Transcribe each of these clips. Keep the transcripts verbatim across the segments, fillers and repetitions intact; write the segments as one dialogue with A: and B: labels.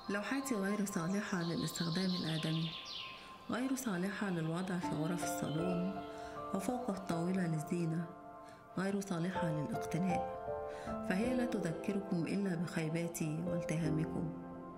A: لوحاتي غير صالحة للاستخدام الآدمي، غير صالحة للوضع في غرف الصالون وفوق الطاولة للزينة، غير صالحة للاقتناء، فهي لا تذكركم إلا بخيباتي والتهامكم.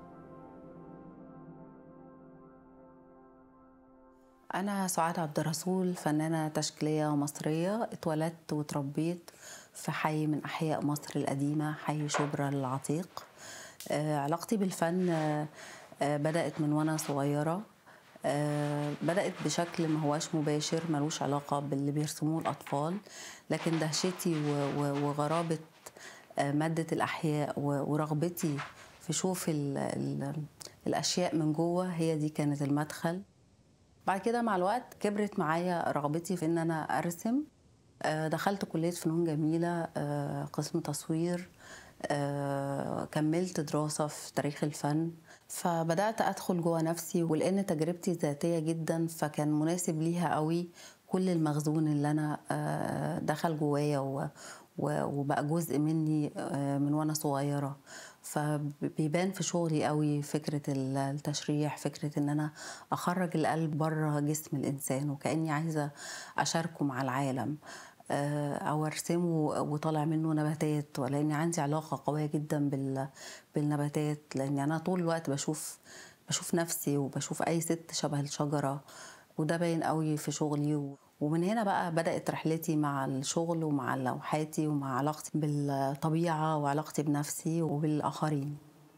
B: أنا سعاد عبد الرسول، فنانة تشكيلية مصرية. اتولدت وتربيت في حي من أحياء مصر القديمة، حي شبرا العتيق. آه، علاقتي بالفن آه، آه، بدأت من وأنا صغيرة. آه، بدأت بشكل ما هواش مباشر، ملوش علاقة باللي بيرسموه الأطفال، لكن دهشتي و- و- وغرابة آه، مادة الأحياء و- ورغبتي في شوف ال ال الأشياء من جوه، هي دي كانت المدخل. بعد كده مع الوقت كبرت معايا رغبتي في ان انا ارسم. آه، دخلت كلية فنون جميلة، آه، قسم تصوير. آه، كملت دراسة في تاريخ الفن، فبدأت أدخل جوه نفسي، ولأن تجربتي ذاتية جدا فكان مناسب ليها قوي كل المخزون اللي أنا آه، دخل جوايا و- و- وبقى جزء مني آه، من وأنا صغيرة. فبيبان في شغلي قوي فكرة التشريح، فكرة ان انا اخرج القلب بره جسم الانسان وكأني عايزة اشاركه مع العالم، آه، او ارسمه وطالع منه نباتات، ولاني عندي علاقة قوية جدا بال- بالنباتات، لاني انا طول الوقت بشوف بشوف نفسي وبشوف اي ست شبه الشجرة، وده باين قوي في شغلي. ومن هنا بقى بدأت رحلتي مع الشغل ومع لوحاتي ومع علاقتي بالطبيعة وعلاقتي بنفسي وبالآخرين.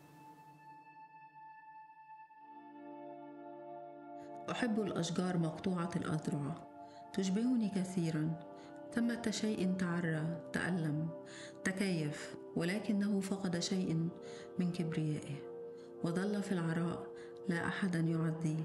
A: أحب الأشجار مقطوعة الأذرع، تشبهني كثيرا. ثمة شيء تعرى، تألم، تكيف، ولكنه فقد شيء من كبريائه وظل في العراء، لا أحدا يعزيه.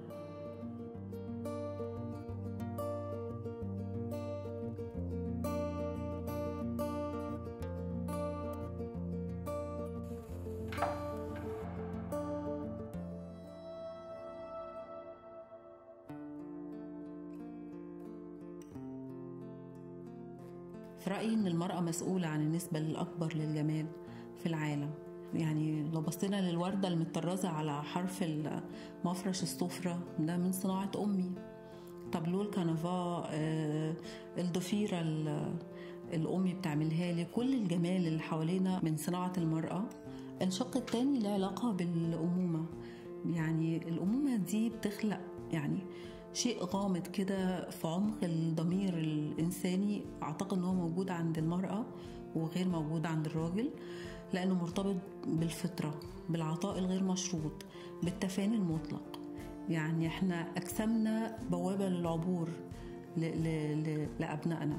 A: في رأيي إن المرأة مسؤولة عن النسبة الأكبر للجمال في العالم. يعني لو بصينا للوردة المطرزة على حرف مفرش السفرة، ده من صناعة أمي. طابلو الكنفا، آه، الضفيرة ال- الأمي بتعملها لي. كل الجمال اللي حوالينا من صناعة المرأة. الشق التاني له علاقة بالأمومة. يعني الأمومة دي بتخلق يعني شيء غامض كده في عمق الضمير الإنساني. أعتقد أنه موجود عند المرأة وغير موجود عند الراجل، لأنه مرتبط بالفطرة، بالعطاء الغير مشروط، بالتفاني المطلق. يعني احنا أجسامنا بوابة للعبور ل- ل- ل- لأبنائنا.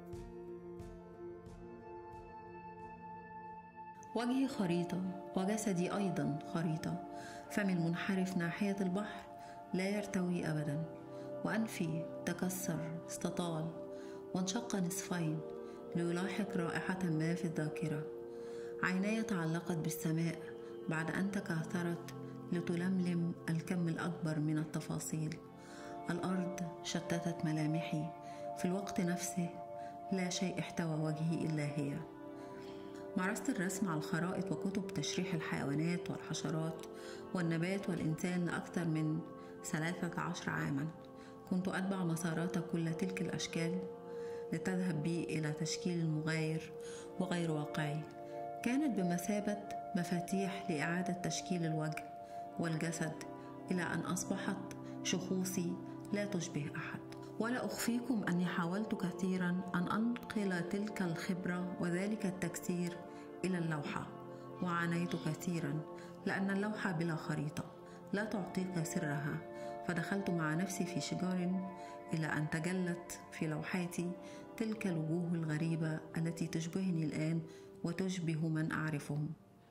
A: وجهي خريطة وجسدي أيضا خريطة، فمي المنحرف ناحية البحر لا يرتوي أبدا، وأنفي تكسر، استطال، وانشق نصفين ليلاحق رائحة ما في الذاكرة. عيناي تعلقت بالسماء بعد أن تكاثرت لتلملم الكم الأكبر من التفاصيل. الأرض شتتت ملامحي في الوقت نفسه، لا شيء احتوى وجهي إلا هي. مارست الرسم على الخرائط وكتب تشريح الحيوانات والحشرات والنبات والإنسان لأكثر من ثلاثة عشر عاما. كنت أتبع مسارات كل تلك الأشكال لتذهب بي إلى تشكيل مغاير وغير واقعي. كانت بمثابة مفاتيح لإعادة تشكيل الوجه والجسد، إلى أن أصبحت شخوصي لا تشبه أحد. ولا أخفيكم أني حاولت كثيرا أن أنقل تلك الخبرة وذلك التكسير إلى اللوحة، وعانيت كثيرا، لأن اللوحة بلا خريطة لا تعطيك سرها. فدخلت مع نفسي في شجار إلى أن تجلت في لوحاتي تلك الوجوه الغريبة التي تشبهني الآن وتشبه من أعرفهم.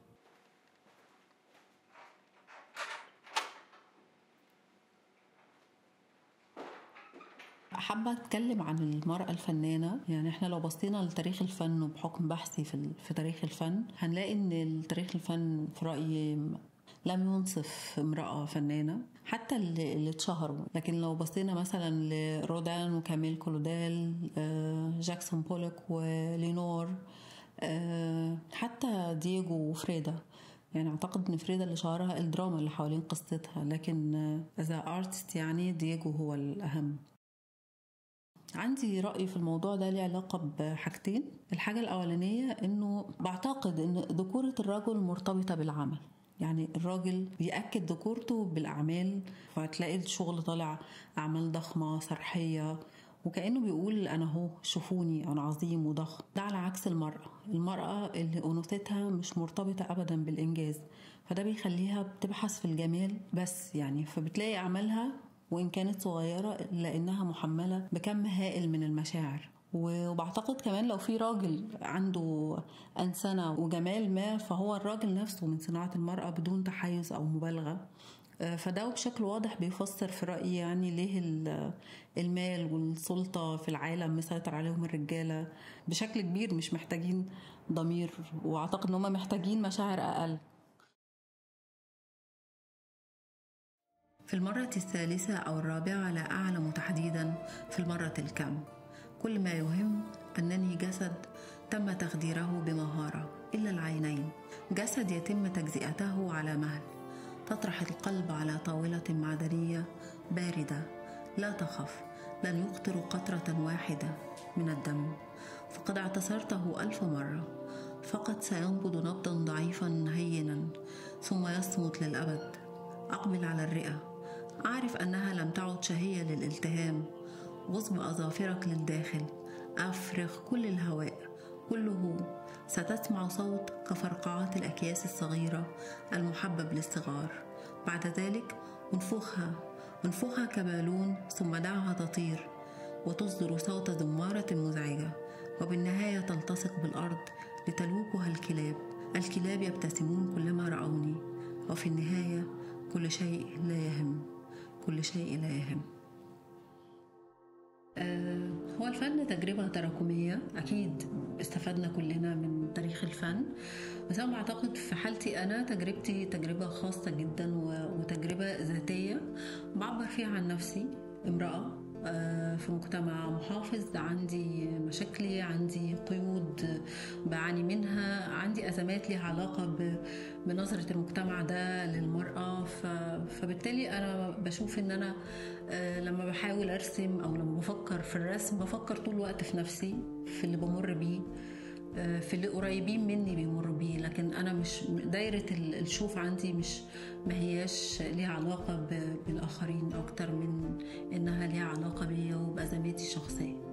A: حابة أتكلم عن المرأة الفنانة. يعني إحنا لو بصينا لتاريخ الفن وبحكم بحثي في, في تاريخ الفن، هنلاقي إن تاريخ الفن في رأيي لم ينصف امرأة فنانة حتى اللي, اللي اتشهروا. لكن لو بصينا مثلا لرودان وكاميل كلودال، جاكسون بولوك ولينور، حتى دييغو وفريدا، يعني أعتقد إن فريدة اللي شهرها الدراما اللي حوالين قصتها، لكن as a artist يعني دييجو هو الأهم. عندي رأي في الموضوع ده ليه علاقة بحاجتين. الحاجة الأولانية إنه بعتقد إن ذكورة الرجل مرتبطة بالعمل، يعني الراجل بيأكد ذكورته بالأعمال، فهتلاقي الشغل طالع أعمال ضخمة صرحية وكأنه بيقول أنا هو شوفوني أنا عظيم وضخم. ده على عكس المرأة المرأة اللي أنوثتها مش مرتبطة أبدا بالإنجاز، فده بيخليها بتبحث في الجمال بس يعني، فبتلاقي أعمالها وإن كانت صغيرة لأنها محملة بكم هائل من المشاعر. وبعتقد كمان لو في راجل عنده أنسنة وجمال ما فهو الراجل نفسه من صناعة المرأة بدون تحيز أو مبالغة. فده بشكل واضح بيفسر في رأيي يعني ليه المال والسلطة في العالم مسيطر عليهم الرجالة بشكل كبير، مش محتاجين ضمير، وأعتقد أنهم محتاجين مشاعر أقل. في المرة الثالثة أو الرابعة لا أعلم تحديدا في المرة الكم، كل ما يهم أنني جسد تم تخديره بمهارة إلا العينين، جسد يتم تجزئته على مهل، تطرح القلب على طاولة معدنية باردة، لا تخف لن يقطر قطرة واحدة من الدم، فقد اعتصرته ألف مرة، فقط سينبض نبضا ضعيفا هينا ثم يصمت للأبد. أقبل على الرئة، أعرف أنها لم تعد شهية للالتهام، غصب أظافرك للداخل، أفرغ كل الهواء كله، ستسمع صوت كفرقعات الأكياس الصغيرة المحبب للصغار. بعد ذلك انفخها انفخها كبالون ثم دعها تطير وتصدر صوت زمارة مزعجة، وبالنهاية تلتصق بالأرض لتلوكها الكلاب. الكلاب يبتسمون كلما رأوني، وفي النهاية كل شيء لا يهم، كل شيء لا يهم. أه هو الفن تجربة تراكمية، أكيد استفدنا كلنا من تاريخ الفن، بس أنا بعتقد في حالتي أنا تجربتي تجربة خاصة جدا وتجربة ذاتية بعبر فيها عن نفسي، امرأة في مجتمع محافظ، عندي مشاكلي، عندي قيود بعاني منها، عندي أزمات لها علاقة بنظرة المجتمع ده للمرأة، فبالتالي أنا بشوف إن أنا لما بحاول أرسم أو لما بفكر في الرسم بفكر طول الوقت في نفسي، في اللي بمر بيه، في اللي قريبين مني بيمروا بيه، لكن أنا مش دايرة الشوف عندي مش ما هياش ليها علاقة بالآخرين أكتر من إنها ليها علاقة بيا وبأزماتي الشخصية.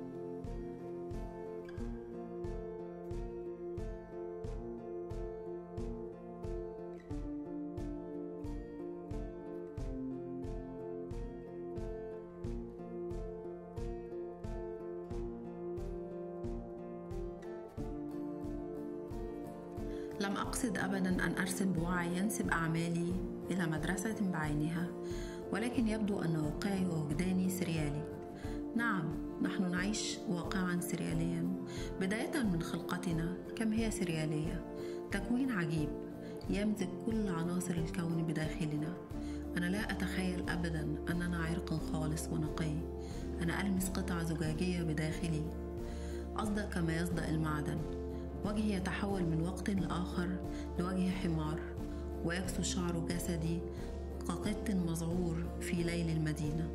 A: لم أقصد أبداً أن أرسم بوعي ينسب أعمالي إلى مدرسة بعينها، ولكن يبدو أن واقعي ووجداني سريالي. نعم، نحن نعيش واقعاً سريالياً، بداية من خلقتنا كم هي سريالية، تكوين عجيب يمزج كل عناصر الكون بداخلنا. أنا لا أتخيل أبداً أننا عرق خالص ونقي، أنا ألمس قطعة زجاجية بداخلي أصدق كما يصدأ المعدن، وجهي يتحول من وقت لآخر لوجه حمار، ويكسو شعر جسدي كقط مذعور في ليل المدينة.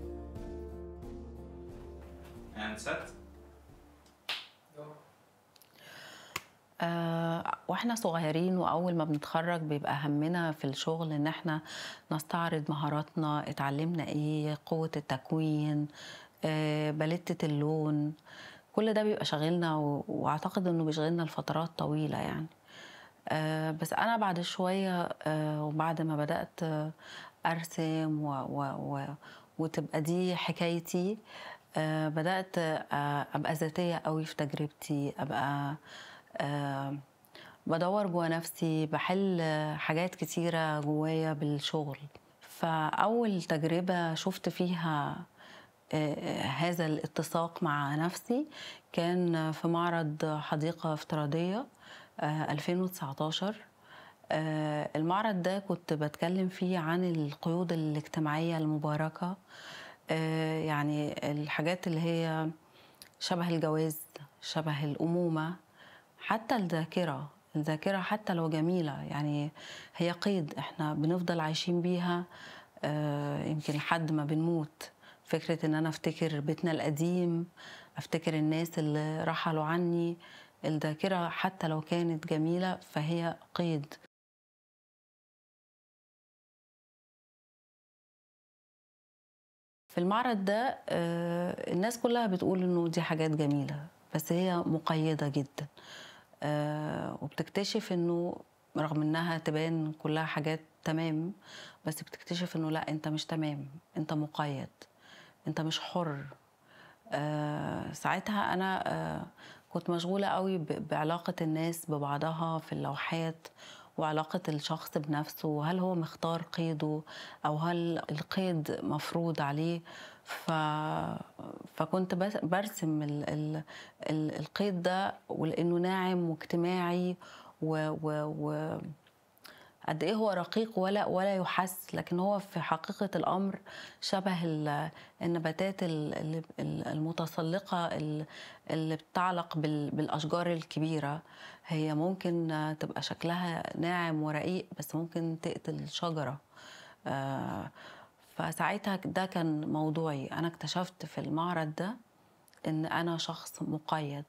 B: آه واحنا صغيرين واول ما بنتخرج بيبقى همنا في الشغل ان احنا نستعرض مهاراتنا، اتعلمنا ايه، قوة التكوين، آه باليتة اللون، كل ده بيبقى شغلنا، واعتقد انه بيشغلنا لفترات طويلة يعني. آه بس انا بعد شوية آه وبعد ما بدأت آه ارسم و و و وتبقى دي حكايتي، آه بدأت آه ابقى ذاتية قوي في تجربتي، ابقى آه بدور جوا نفسي، بحل حاجات كتيرة جوايا بالشغل. فاول تجربة شفت فيها هذا الاتساق مع نفسي كان في معرض حديقة افتراضية ألفين وتسعتاشر. المعرض ده كنت بتكلم فيه عن القيود الاجتماعية المباركة، يعني الحاجات اللي هي شبه الجواز، شبه الأمومة، حتى الذاكرة الذاكرة حتى لو جميلة، يعني هي قيد احنا بنفضل عايشين بيها آه، يمكن لحد ما بنموت. فكرة ان انا افتكر بيتنا القديم، افتكر الناس اللي رحلوا عني، الذاكرة حتى لو كانت جميلة فهي قيد. في المعرض ده آه، الناس كلها بتقول انه دي حاجات جميلة، بس هي مقيدة جدا. آه، وبتكتشف انه رغم انها تبان كلها حاجات تمام، بس بتكتشف انه لا، انت مش تمام، انت مقيد، انت مش حر. آه، ساعتها انا آه، كنت مشغولة قوي ب- بعلاقة الناس ببعضها في اللوحات، وعلاقة الشخص بنفسه، هل هو مختار قيده أو هل القيد مفروض عليه. ف... فكنت بس- برسم ال... ال... ال- القيد ده، ولأنه ناعم واجتماعي و... و... و... قد ايه هو رقيق ولا ولا يحس، لكن هو في حقيقة الأمر شبه ال- النباتات ال- ال- المتسلقة ال- اللي بتعلق بال- بالأشجار الكبيرة. هي ممكن تبقى شكلها ناعم ورقيق، بس ممكن تقتل شجرة. آه، فساعتها ده كان موضوعي. أنا اكتشفت في المعرض ده إن أنا شخص مقيد.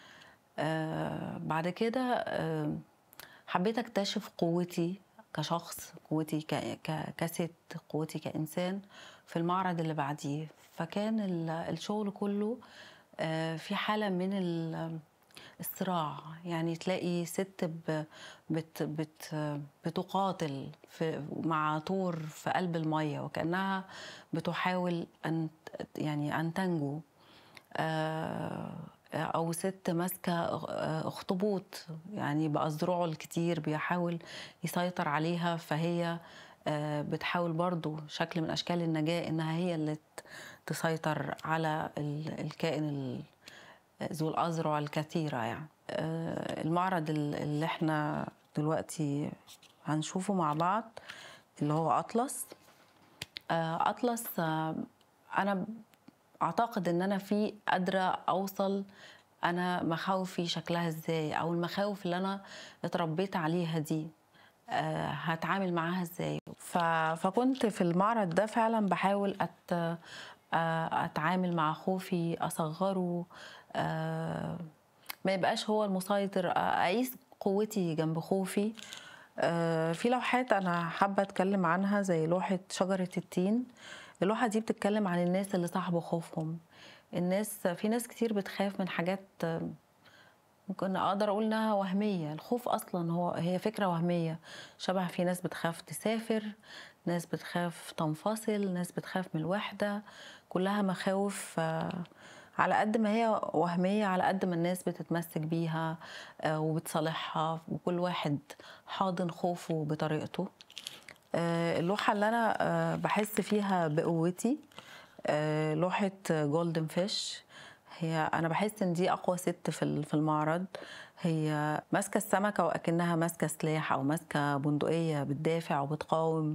B: آه، بعد كده آه، حبيت اكتشف قوتي كشخص، قوتي ك- ك- كست، قوتي كإنسان في المعرض اللي بعديه. فكان ال- الشغل كله آه، في حالة من ال- الصراع. يعني تلاقي ست ب- بت بت بتقاتل في مع طور في قلب المية، وكأنها بتحاول أن يعني أن تنجو. آه، أو ست ماسكة آه، أخطبوط، يعني بأذرعه الكتير بيحاول يسيطر عليها، فهي آه، بتحاول برضو شكل من أشكال النجاة إنها هي اللي ت- تسيطر على ال- الكائن ال- ذو الأذرع الكثيرة. يعني آه، المعرض ال- اللي احنا دلوقتي هنشوفه مع بعض اللي هو أطلس. آه، أطلس آه، أنا اعتقد ان انا في قادره اوصل انا مخاوفي شكلها ازاي، او المخاوف اللي انا اتربيت عليها دي آه، هتعامل معاها ازاي. ف... فكنت في المعرض ده فعلا بحاول أت... آه، اتعامل مع خوفي، اصغره، آه، ما يبقاش هو المسيطر، آه، اقيس قوتي جنب خوفي. آه، في لوحات انا حابه اتكلم عنها زي لوحه شجره التين. اللوحه دي بتتكلم عن الناس اللي صاحبوا خوفهم. الناس، في ناس كتير بتخاف من حاجات آه، ممكن اقدر اقول انها وهميه. الخوف اصلا هو هي فكره وهميه. شبه في ناس بتخاف تسافر، ناس بتخاف تنفصل، ناس بتخاف من الوحده. كلها مخاوف آه، على قد ما هي وهميه، على قد ما الناس بتتمسك بيها آه، وبتصالحها، وكل واحد حاضن خوفه بطريقته. آه، اللوحه اللي انا آه، بحس فيها بقوتي آه، لوحه جولدن فيش. هي انا بحس ان دي اقوى ست في ال- في المعرض. هي ماسكه السمكه وأكنها ماسكه سلاح او ماسكه بندقيه بتدافع وبتقاوم.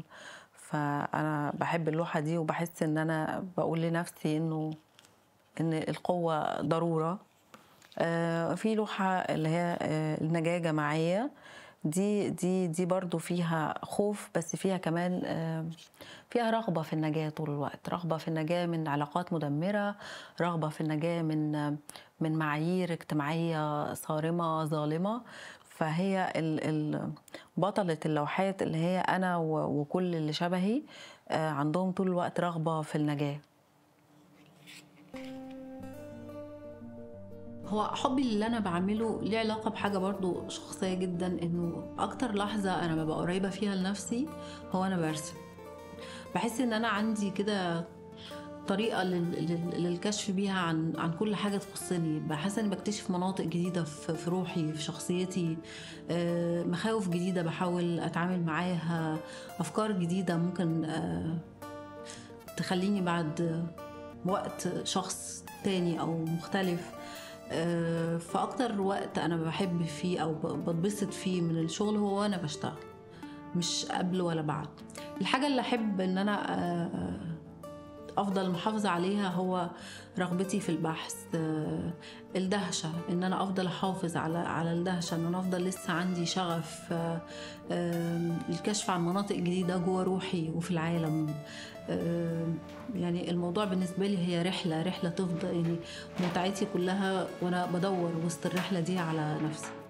B: فانا بحب اللوحه دي، وبحس ان انا بقول لنفسي انه ان القوه ضروره. آه، في لوحه اللي هي آه، النجاه جماعيه. دي دي دي برضو فيها خوف، بس فيها كمان آه، فيها رغبة في النجاة طول الوقت، رغبة في النجاة من علاقات مدمرة، رغبة في النجاة من من معايير اجتماعية صارمة ظالمة. فهي ال- ال- بطلة اللوحات اللي هي أنا و- وكل اللي شبهي آه، عندهم طول الوقت رغبة في النجاة.
A: هو حبي اللي انا بعمله ليه علاقه بحاجه برضو شخصيه جدا، انه اكتر لحظه انا ببقى قريبه فيها لنفسي هو انا برسم. بحس ان انا عندي كده طريقه لل- لل- للكشف بيها عن عن كل حاجه تخصني. بحس اني بكتشف مناطق جديده في في روحي، في شخصيتي، آه، مخاوف جديده بحاول اتعامل معاها، افكار جديده ممكن آه، تخليني بعد وقت شخص تاني او مختلف. آه، فاكتر وقت انا بحب فيه او ب- بتبسط فيه من الشغل هو وانا بشتغل، مش قبل ولا بعد. الحاجه اللي احب ان انا آه، أفضل محافظة عليها هو رغبتي في البحث، الدهشة إن أنا أفضل أحافظ على على الدهشة، إن أنا أفضل لسه عندي شغف الكشف عن مناطق جديدة جوه روحي وفي العالم. يعني الموضوع بالنسبة لي هي رحلة رحلة تفضل، يعني متعتي كلها وأنا بدور وسط الرحلة دي على نفسي.